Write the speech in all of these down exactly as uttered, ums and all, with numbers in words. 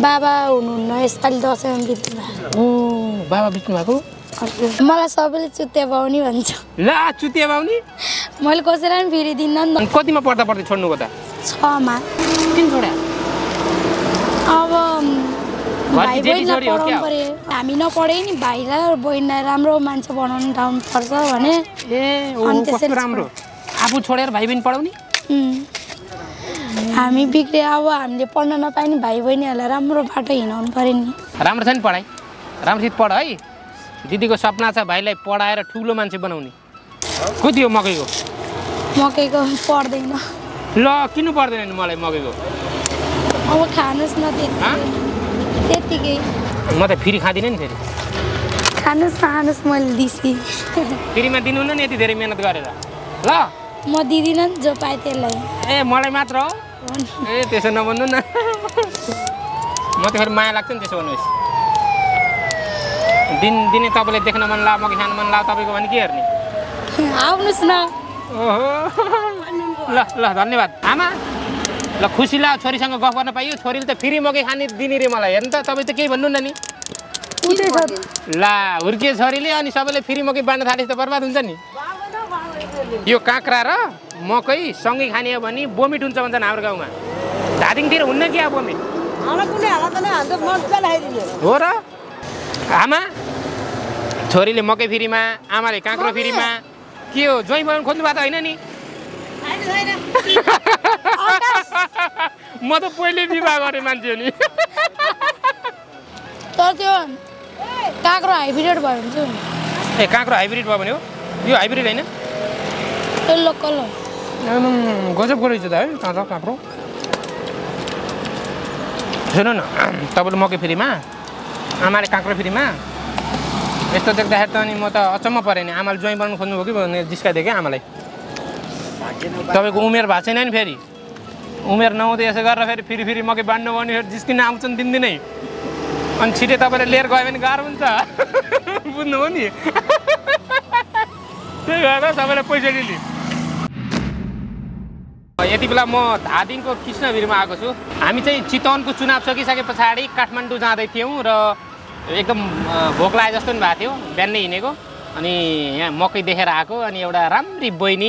बाबा हुनुहुन्न यसपालि दसैँमा बित्नु भएको। ओ बाबा बित्नु भएको? हजुर मलाई सबैले चुतिया बाउनी भन्छ। ल चुतिया बाउनी? मैले कसैलाई पनि फेरि दिन्न नि त। कतिमा पढ्दा पढ्दै छोड्नु हो त? छमा। किन छोड्या? अब भाइ बहिनीलाई पढाउनु पर्यो। हामी नपढे नि भाइलाई र बहिनीलाई राम्रो मान्छे बनाउनु ठाउँ पर्छ भने। ए ओ कस्तो राम्रो। आफू छोडेर भाइ बहिनी पढाउने? हामी बिग्रे अब हामीले पढ्न नपाए नि भाइ बहिनीहरूलाई राम्रो बाटो हिँडाउनु पर्यो नि। राम्रो छ नि पढाइ? राम्रोसित पढ है। दिदीको सपना छ भाइलाई पढाएर ठुलो मान्छे बनाउने। कति हो मकैको? मकैको पर्दैन। ल किन पर्दैन नि मलाई मकैको? अब खानुहोस् न त्यतिकै। म त फेरि खाँदिनँ नि फेरि। खानुहोस् खानुहोस् मैले दिसी। फेरिमा दिनुहुन्न नि यति धेरै मिहिनेत गरेर। ल म दिदिनँ नि जो पाएँ त्यसलाई। ए मलाई मात्र हो? ए त्यसो नभन्नु न। म त फेरि माया लाग्छ नि त्यसो भन्नुहोस्। दिन दिने तपाईँले देख्न मन लाग्यो मकै खानु मन लाग्यो तपाईँको भने के हेर्ने? आउनुहोस् न। ओहो ल ल धन्यवाद आमा। ल खुसी लाग्यो छोरीसँग गफ गर्न पाइयो। छोरीले त फेरि मकै खाने दिने रे मलाई। हेर्नु त तपाईँ त केही भन्नु न नि। ला हुर्किए छोरीले अनि सबैले फेरि मकै बाँड्न थालेपछि त बर्बाद हुन्छ नि। यो काँक्रा र मकै सँगै खाने हो भने बोमिट हुन्छ भन्छन् हाम्रो गाउँमा। धादिङतिर हुन्न कि अब बोमिट? हो र आमा? छोरीले मकै फेरिमा आमाले काँक्रो फेरिमा के हो ज्वाइँ बनाउनु खोज्नु भएको त होइन नि? म त पहिले विवाह गरेँ मान्छे हो नि। तर त्यो काँक्रो हाइब्रिड भयो हुन्छ नि। ए काँक्रो हाइब्रिड भयो भने हो? यो हाइब्रिड होइन? लोकल हो। गजब गरेछ त है काँक्रो काँक्रो। सुन्नु न तपाईँले मकै फेरिमा आमाले काँक्रो फेरिमा यस्तो देख्दाखेरि त अनि म त अचम्म परेँ नि। आमाले ज्वाइँ बनाउनु खोज्नु भयो कि भने जिस्काइदियो क्या आमालाई। तपाईँको उमेर भएको छैन नि फेरि। उमेर नहुँदै यसो गरेर फेरि फेरि फेरि मकै बाँड्नु भने फेरि जिस्किन आउँछन् दिनदिनै। अनि छिटै तपाईँले लिएर गयो भने गाह्रो हुन्छ। बुझ्नुभयो नि? त्यही भएर तपाईँलाई पैसा दिली। यति बेला म धादिङको कृष्णभिरमा आएको छु। हामी चाहिँ चितवनको चुनाव सकिसके पछाडि काठमाडौँ जाँदै थियौँ र एकदम भोक लागे जस्तो पनि भएको थियो। बिहानै हिँडेको अनि यहाँ मकै देखेर आएको। अनि एउटा राम्री बहिनी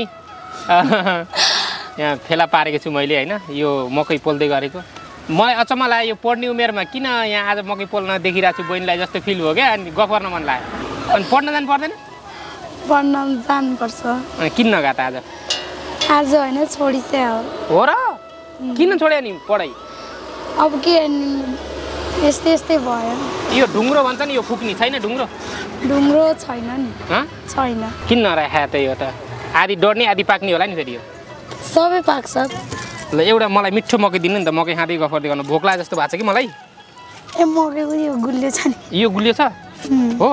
यहाँ फेला पारेको छु मैले होइन। यो मकै पोल्दै गरेको मलाई अचम्म लाग्यो। यो पढ्ने उमेरमा किन यहाँ आज मकै पोल्न देखिरहेको छु बहिनीलाई जस्तो फिल भयो क्या। अनि गफ गर्न मन लाग्यो। अनि पढ्न जानु पर्दैन? पढ्न जानुपर्छ। अनि किन नगा त आज? आज होइन छोडिसक्यो। हो र? किन छोड्यो नि पढाइ? अब के यस्तै यस्तै भयो। यो ढुङ्ग्रो भन्छ नि यो फुक्ने छैन ढुङ्ग्रो? ढुङ्ग्रो छैन नि। छैन। किन नराखा त यो त? आधी डढ्ने आधी पाक्ने होला नि फेरि यो? सबै पाक्छ। ल एउटा मलाई मिठो मकै दिनु नि त। मकै खाँदै गफ गर्दै गर्नु भोक लाग्यो जस्तो भएको छ कि मलाई। ए मकैको यो गुलियो छ नि। यो गुलियो छ? हो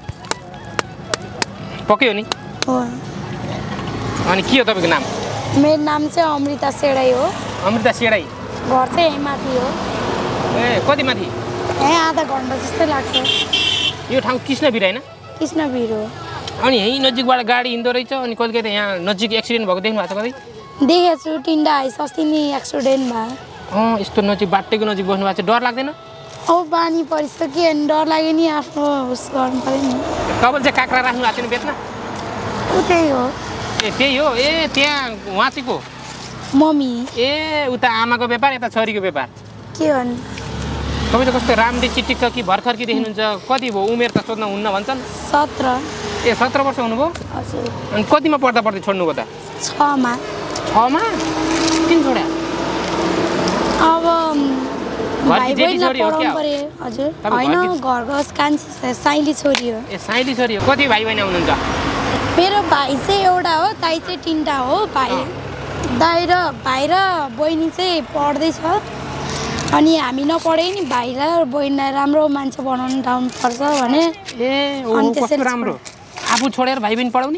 पक्यो नि? हो। अनि के हो तपाईँको नाम? मेरो नाम चाहिँ अमृता सेडाई हो। अमृता सेडाई? घर चाहिँ यहीँ माथि हो। ए कति माथि? यहीँ आधा घन्टा जस्तै लाग्छ। यो ठाउँ कृष्णभिर होइन? कृष्णभिर हो। अनि यहीँ नजिकबाट गाडी हिँड्दो रहेछ। अनि कहिले कहिले यहाँ नजिक एक्सिडेन्ट भएको देख्नु भएको छ कतै? देखेको छु टिन्डा आइस अस्ति नि एक्सिडेन्ट भयो। अँ यस्तो नजिक बाटोको नजिक बस्नु भएको छ डर लाग्दैन? अब बानी परिसक्यो अनि डर लाग्यो नि आफ्नो उस गर्नु पऱ्यो नि। तपाईँले चाहिँ काँक्रा राख्नु भएको छैन बेच्न? ऊ त्यही हो। ए त्यही हो? ए त्यहाँ उहाँ चाहिँ को? मम्मी। ए उता आमाको व्यापार यता छोरीको व्यापार? के भन्नु तपाईँ त कस्तो राम्रै चिटिक छ कि भर्खर कि देखिनुहुन्छ? कति भयो उमेर त सोध्न हुन्न भन्छन्? सत्र। ए सत्र वर्ष हुनुभयो? हजुर। अनि कतिमा पढ्दा पढ्दै छोड्नु भयो त? छमा। छमा? किन छोड्या? अब भाइ बहिनीलाई पढाउनु पर्यो। हजुर होइन घरको कान्छी साइली छोरी हो। ए साइली छोरी हो। कति भाइ बहिनी हुनुहुन्छ? मेरो भाइ चाहिँ एउटा हो दाइ चाहिँ तिनवटा हो। भाइ दाइ र भाइ र बहिनी चाहिँ पढ्दैछ। अनि हामी नपढे नि भाइलाई र बहिनीलाई राम्रो मान्छे बनाउनु ठाउँ पर्छ भने। ए कस्तो राम्रो। आफू छोडेर भाइ बहिनी पढाउने?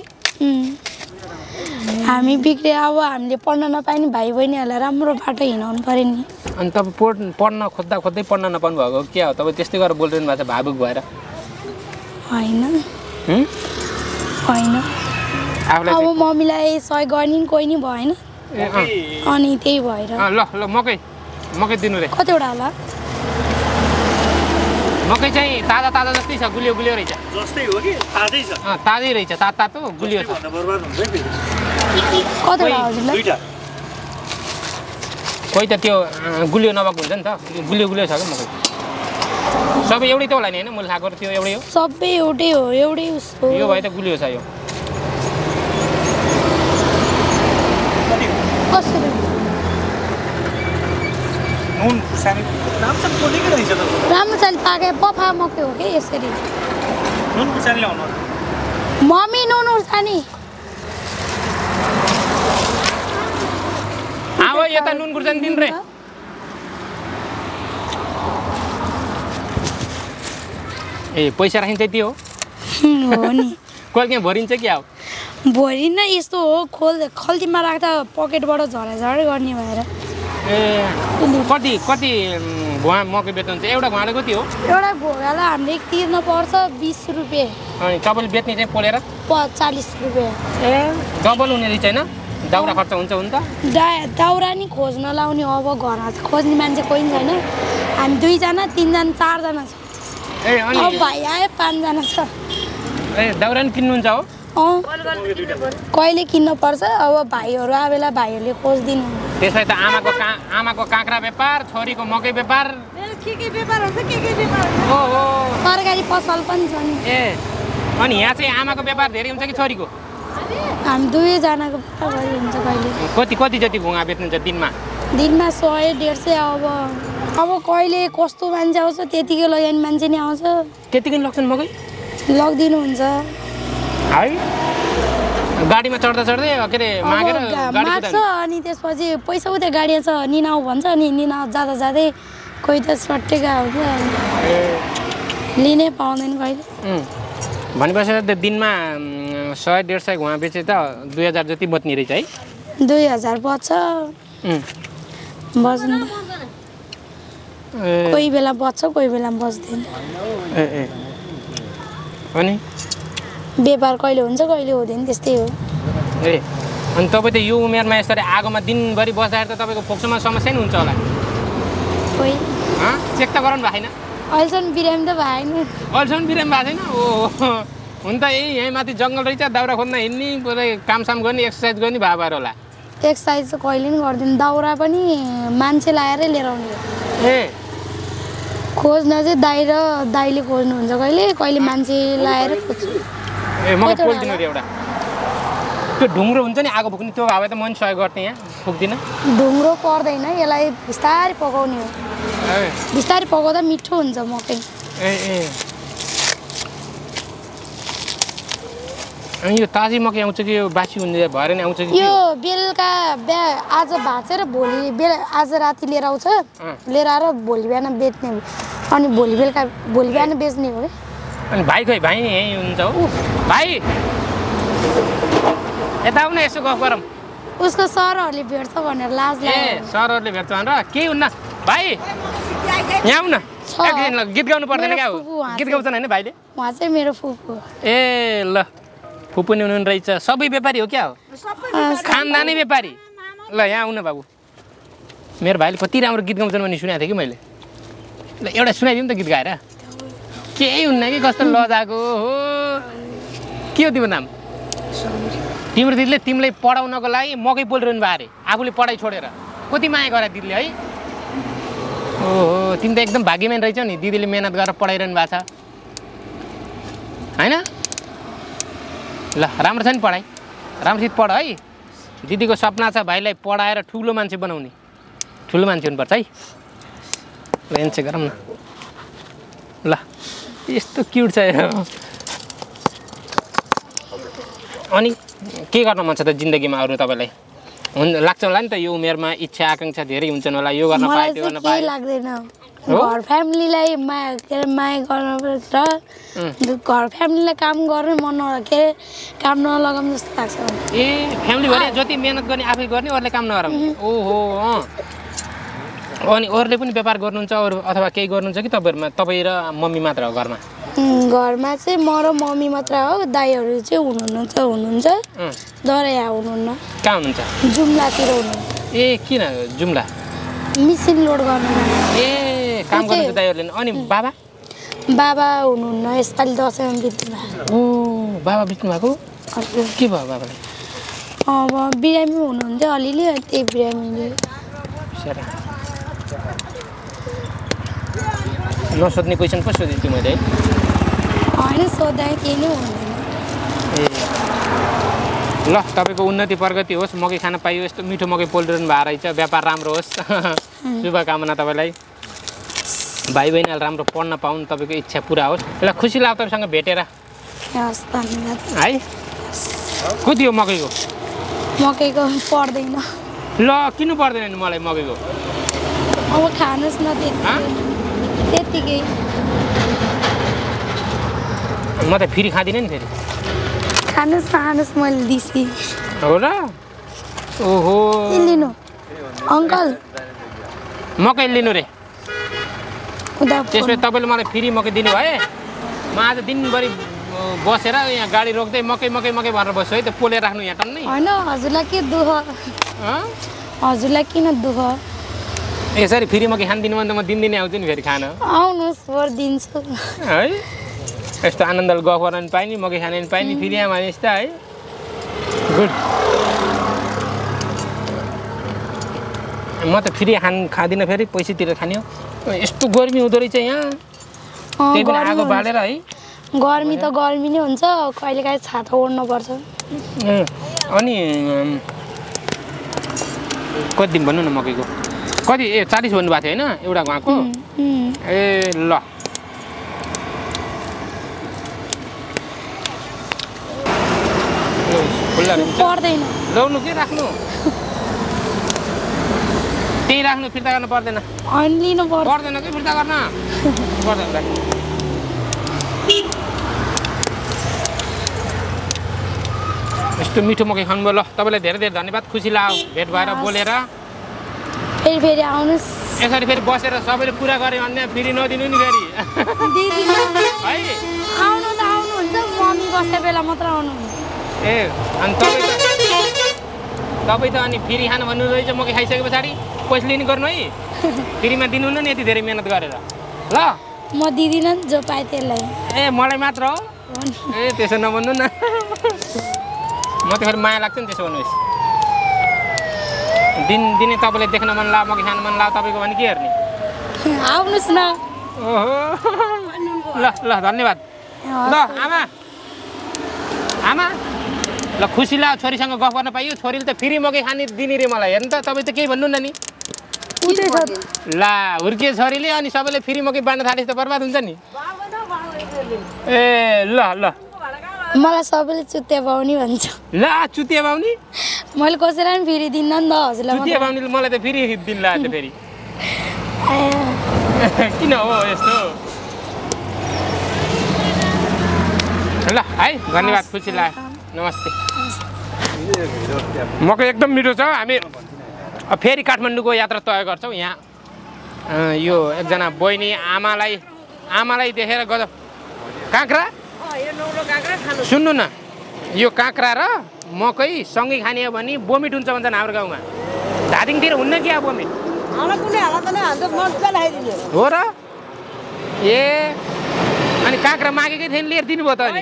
हामी बिग्रे अब हामीले पढ्न नपाए नि भाइ बहिनीहरूलाई राम्रो बाटो हिँडाउनु पर्यो नि। अनि तपाईँ पढ पढ्न खोज्दा खोज्दै पढ्न नपाउनु भएको के हो? तपाईँ त्यस्तै गरेर बोलिरहनु भएको छ भावुक भएर? होइन होइन। अब मम्मीलाई सहयोग गर्ने नि कोही नि भएन अनि त्यही भएर। ल ल मकै मकै दिनु रे। कतिवटा होला? मकै चाहिँ ताजा ताजा जस्तै छ गुलियो गुलियो रहेछ जस्तै हो कि ताजै छ अँ ताजै रहेछ तात तातो गुलियो छ भन्दा बर्बाद हुन्छ है फेरि कतिवटा हजुरलाई दुईटा कोही त त्यो अँ, गुलियो नभएको हुन्छ नि त यो गुलियो गुलियो छ क्या मकै सबै एउटै त होला नि होइन मुल खाएको र त्यो एउटै हो सबै एउटै हो एउटै उसको यो भए त गुलियो छ यो कति कसरी नुन खुर्सानी राम्रोसँग पोलेकै रहेछ त राम्रो चाल पाके बफा मकै हो कि यसरी नुन खुर्सानी ल्याउनु मम्मी नुन उर्सानी अब यता नुन खुर्सानी दिनु रे ए पैसा राखिन्छ त्यही हो हो नि कहिले त्यहाँ भरिन्छ कि अब भोलि नै यस्तो हो खोल खल्तीमा राख्दा पकेटबाट झराझरै गर्ने भएर ए कति कति उम्, घुवा मकै बेच्नुहुन्छ एउटा घुवाले कति हो एउटा घोगालाई हामीले तिर्न पर्छ बिस रुपियाँ अनि तपाईँले बेच्ने चाहिँ पोलेर प चालिस रुपियाँ ए डबल हुने रहेछ होइन दाउरा खर्च हुन्छ हुन त डा दाउरा नि खोज्न लाउने अब घरमा खोज्ने मान्छे कोही पनि छैन हामी दुईजना तिनजना चारजना छ ए अनि अब भाइ आयो पाँचजना छ ए दाउरा नि किन्नुहुन्छ हो अँ कहिले किन्न पर्छ अब भाइहरू आवेला भाइहरूले खोजिदिनु त्यसै त आमाको का आमाको काँक्रा व्यापार छोरीको मकै व्यापार के के व्यापार हुन्छ के के व्यापार ओहो तरकारी पसल पनि छ नि ए अनि यहाँ चाहिँ आमाको व्यापार धेरै हुन्छ कि छोरीको हामी दुवैजनाको व्यापार हुन्छ कहिले कति कति जति भुवा बेच्नुहुन्छ दिनमा दिनमा सय डेढ सय अब अब कहिले कस्तो मान्छे आउँछ त्यतिकै लैजाने मान्छे नि आउँछ त्यतिकै लग्छन् मकै लगिदिनुहुन्छ है गाडीमा चढ्दा चढ्दै के अरे अब मागेर गा- गाडी माग्छ कुदाउने अनि त्यसपछि पैसा उतै गाडी छ निनाउ भन्छ अनि निनाउ जाँदा जाँदै कोही त सट्टेका हुन्छ ए लिनै पाउँदैन कहिले उम्. भनेपछि त दिनमा उम्, सय डेढ सय घुवा बेचे त दुई हजार जति बच्ने रहेछ है दुई हजार बच्छ उम्. बच्नु ए कोही बेला बच्छ कोही बेला बच्दैन ए ए अनि व्यापार कहिले हुन्छ कहिले हुँदैन त्यस्तै हो ए अनि तपाईँ त यो उमेरमा यसरी आगोमा दिनभरि बस्दाखेरि त तपाईँको फोक्सोमा समस्या नि हुन्छ होला कोही हँ चेक त गराउनु भएको छैन अहिलेसम्म बिरामी त भएन अहिलेसम्म बिरामी भएको छैन ओ हुन त यही यहीँ माथि जङ्गल रहेछ दाउरा खोज्न हिँड्ने पुरै कामसाम गर्ने एक्सर्साइज गर्ने भए भएर होला एक्सर्साइज चाहिँ कहिले पनि गर्दैन दाउरा पनि मान्छे लाएरै लिएर आउने हो। ए खोज्न चाहिँ दाइ र दाइले खोज्नुहुन्छ कहिले कहिले मान्छे लाएर खोज्छु ए मलाई कतिवटा पोलिदिनु अरे एउटा त्यो ढुङ्ग्रो हुन्छ नि आगो फुक्ने त्यो भए त म नि सहयोग गर्थेँ यहाँ फुक्दिनँ ढुङ्ग्रो पर्दैन यसलाई बिस्तारै पकाउने हो ए बिस्तारै पकाउँदा मिठो हुन्छ मकै ए ए अनि यो ताजै मकै आउँछ कि यो बासी हुने भएर नि आउँछ कि यो बेलुका बिहा आज भाँचेर भोलि बेला आज राति लिएर आउँछ लिएर आएर भोलि बिहान बेच्ने हो अनि भोलि बेलुका भोलि बिहान बेच्ने हो अनि भाइ खै भाइ यहीँ हुनुहुन्छ हो भाइ यता आउन यसो गफ गरौँ उसको सरहरूले भेट्छ भनेर लाज ए लाग्यो सरहरूले भेट्छ भनेर केही हुन्न भाइ यहाँ आउन छ। एकदिन ल गीत गाउनु पर्दैन मेरो क्या हो फुपू उहाँ गीत चाहिँ। गाउँछन् होइन भाइले उहाँ चाहिँ मेरो फुपू ए ल फुपू नि हुनु रहेछ सबै व्यापारी हो क्या हो खानदानै व्यापारी ल यहाँ आउन बाबु मेरो भाइले कति राम्रो गीत गाउँछन् भन्ने सुनेको थिएँ कि मैले ल एउटा सुनाइदिउँ त गीत गाएर केही हुन्न कि कस्तो लजाको हो के हो तिम्रो नाम तिम्रो दिदीले तिमीलाई पढाउनको लागि मकै पोलिरहनु भयो अरे आफूले पढाइ छोडेर कति माया गर दिदीले है ओहो तिमी त एकदम भाग्यमान रहेछौ नि दिदीले मेहनत गरेर पढाइरहनु भएको छ होइन ल राम्रो छ नि पढाइ राम्रोसित पढ है दिदीको सपना छ भाइलाई पढाएर ठुलो मान्छे बनाउने ठुलो मान्छे हुनुपर्छ है ल एन्से गरौँ न ल यस्तो क्युट छ यो। अनि के गर्न मन छ त जिन्दगीमा अरू तपाईँलाई हुन लाग्छ होला नि त यो उमेरमा इच्छा आकाङ्क्षा धेरै हुन्छन् होला यो गर्न पाए मलाई त्यो गर्न चाहिँ केही पाए लाग्दैन हो? घर फ्यामिलीलाई माया के अरे माया गर्नुपर्छ र घर फ्यामिलीलाई काम गर्ने मन न के अरे काम नलगाउँ जस्तो लाग्छ मलाई। ए फ्यामिली भने जति मिहिनेत गर्ने आफै गर्ने अरूले काम नगराउने ओहो अँ अनि अरूले पनि व्यापार गर्नुहुन्छ अरू अथवा केही गर्नुहुन्छ कि तपाईँहरूमा तपाईँ र मम्मी मात्र हो घरमा उम्, घरमा चाहिँ म र मम्मी मात्र हो दाइहरू चाहिँ हुनुहुन्छ हुनुहुन्छ अँ दर यहाँ हुनुहुन्न कहाँ हुनुहुन्छ जुम्लातिर हुनुहुन्छ ए किन जुम्ला मिसिन लोड गर्नु ए काम गर्नुहुन्छ दाइहरूले अनि बाबा बाबा हुनुहुन्न यसपालि दसैँमा बित्नु ओ बाबा बित्नु भएको हजुर के भयो बाबालाई अब बिरामी हुनुहुन्थ्यो अलिअलि त्यही बिरामीले सर नसोध्ने क्वेसन पो सोधेको थिएँ मैले होइन सोद्धा केही नै हुँदैन ए ल तपाईँको उन्नति प्रगति होस् मकै खान पाइयो यस्तो मिठो मकै पोलिरहनु भएको रहेछ व्यापार राम्रो होस् शुभकामना तपाईँलाई भाइ बहिनीहरू राम्रो पढ्न पाउनु तपाईँको इच्छा पुरा होस् ल खुसी लाग्यो तपाईँसँग भेटेर हस् धन्यवाद है कति हो मकैको मकैको पर्दैन ल किन पर्दैन नि मलाई मकैको अब खानुहोस् न हाँ? त्यतिकै म त फेरि खाँदिनँ नि फेरि खानुहोस् खानुहोस् मैले दिसी हो र ओहो के लिनु अङ्कल मकै लिनु रे उता त्यसपछि तपाईँले मलाई फेरि मकै दिनु भए म आज दिनभरि बसेर यहाँ गाडी रोक्दै मकै मकै मकै भनेर बस्छु है त पोलेर राख्नु यहाँ टन्नै होइन हजुरलाई के दुःख हँ? हजुरलाई किन दुःख यसरी फेरि मकै खान दिनु भने त म दिनदिनै आउँछु नि फेरि खान आउनुहोस् वर दिन्छु है यस्तो आनन्दले गफ गर्न पनि पाइने मकै खान पनि पाइने फेरि यहाँ भने यस्तो है गुड म त फेरि खान खाँदिनँ फेरि पैसातिर खाने हो यस्तो गर्मी हुँदो रहेछ यहाँ अँ, त्यही पनि गर्मी आगो हुन्छ। बालेर है गर्मी त गर्मी नै हुन्छ कहिलेकाहीँ छाता ओढ्नुपर्छ अँ, अनि अम्, कति दिन भन्नु न मकैको कति ए चालिस भन्नुभएको थियो होइन एउटा घुवाको उम्, ए ल खुल्ला हुन्छ पर्दैन ल्याउनु के राख्नु त्यही राख्नु फिर्ता गर्नु पर्दैन अनि लिनु पर्छ पर्दैन कि फिर्ता गर्न पर्दैन राख्नु यस्तो मिठो मकै खानुभयो ल तपाईँलाई धेरै धेरै धन्यवाद खुसी लाग्यो भेट भएर हस्। बोलेर फेरि फेरि आउनुहोस् यसरी फेरि बसेर सबैले पुरा गऱ्यो भने फेरि नदिनु नि फेरि दिदी है आउनु त आउनुहुन्छ मम्मी बसेको बेला मात्र आउनुहुन्छ ए अनि तपाईँ त तपाईँ त अनि फेरि खानु भन्नु रहेछ मकै खाइसके पछाडि पैसा लिने गर्नु है फेरिमा दिनु न नि यति धेरै मिहिनेत गरेर ल म दिदिनँ नि जो पाएँ त्यसलाई ए मलाई मात्र हो हो नि। ए त्यसो नभन्नु न म त फेरि माया लाग्छ नि त्यसो भन्नुहोस् दिन दिने तपाईँलाई देख्न मन लाग्यो मकै खानु मन लाग्यो तपाईँको भने के हेर्ने आउनुहोस् न ओहो ल ल धन्यवाद ल आमा आमा ल खुसी लाग्यो छोरीसँग गफ गर्न पाइयो छोरीले त फेरि मकै खाने दिने रे मलाई हेर्नु त तपाईँ त केही भन्नु न नि उतै छ ला हुर्किए छोरीले अनि सबैले फेरि मकै बाँड्न थालेपछि त बर्बाद हुन्छ नि ए ल ल मलाई सबैले चुत्ते पाउने भन्छ ला चुतिया बाउनी मैले कसैलाई पनि फेरि दिन्न नि त हजुरलाई चुतिया बाउनीले मलाई त फेरि दिन लाग्यो त फेरि मात्रै। किन हो यस्तो ल है धन्यवाद खुसी लाग्यो नमस्ते मकै एकदम मिठो छ हामी फेरि काठमाडौँको यात्रा तय गर्छौँ यहाँ अँ, यो एकजना बहिनी आमालाई आमालाई देखेर गजब काँक्रा सुन्नु न यो काँक्रा र मकै सँगै खाने हो भने बोमिट हुन्छ भन्छन् हाम्रो गाउँमा धादिङतिर हुन्न कि अब बोमिट हो र ए अनि काँक्रा मागेकै थिएन लिएर दिनुभयो त अनि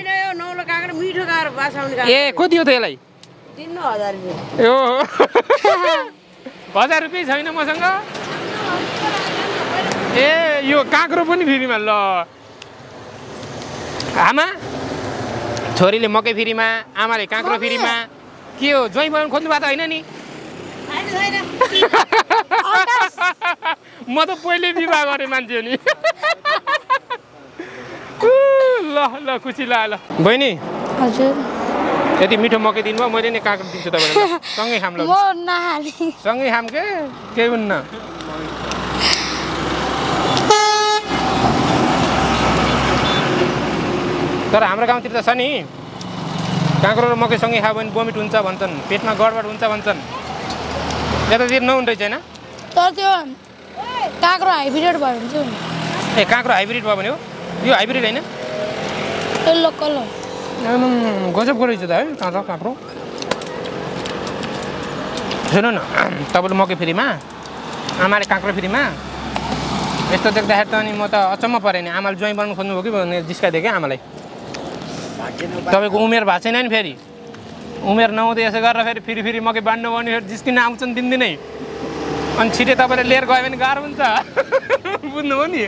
ए कति हो त यसलाई ए हो हजार रुपियाँ छैन मसँग ए यो काँक्रो पनि फेरिमा ल आमा छोरीले मकै फेरिमा आमाले काँक्रो फेरिमा के हो ज्वाइँ बनाउनु खोज्नु भएको त होइन नि म त पहिले विवाह गरेँ मान्छे हो नि ल ल खुसी लाग्यो ल बहिनी हजुर यति मिठो मकै दिनुभयो मैले नै काँक्रो दिन्छु तपाईँलाई सँगै खाम ल म नहाले सँगै खाम के केही हुन्न तर हाम्रो गाउँतिर त छ नि काँक्रो र मकै सँगै खायो भने बोमिट हुन्छ भन्छन् पेटमा गडबड हुन्छ भन्छन् यतातिर नहुने रहेछ होइन तर त्यो काँक्रो हाइब्रिड भयो भने चाहिँ ए काँक्रो हाइब्रिड भयो भने हो यो हाइब्रिड होइन यल्लो कलर आम्म, गजबको रहेछ त है काँक्रो काँक्रो सुन्नु न तपाईँले मकै फेरिमा आमाले काँक्रो फेरिमा यस्तो देख्दाखेरि त अनि म त अचम्म परेँ नि आमाले ज्वाइँ बनाउनु खोज्नुभयो कि भनेर जिस्काइदियो क्या आमालाई तपाईँको उमेर भएको छैन नि फेरि उमेर नहुँदै यसो गरेर फेरि फेरि फेरि मकै बाँड्नु भने फेरि जिस्किन आउँछन् दिनदिनै अनि छिटै तपाईँले लिएर गयो भने गाह्रो हुन्छ बुझ्नुभयो नि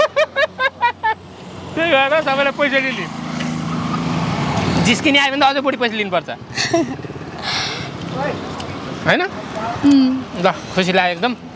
त्यही भएर तपाईँलाई पैसा दिने जिस्किने आयो भने त अझै बढी पैसा लिनुपर्छ होइन ल खुसी लाग्यो एकदम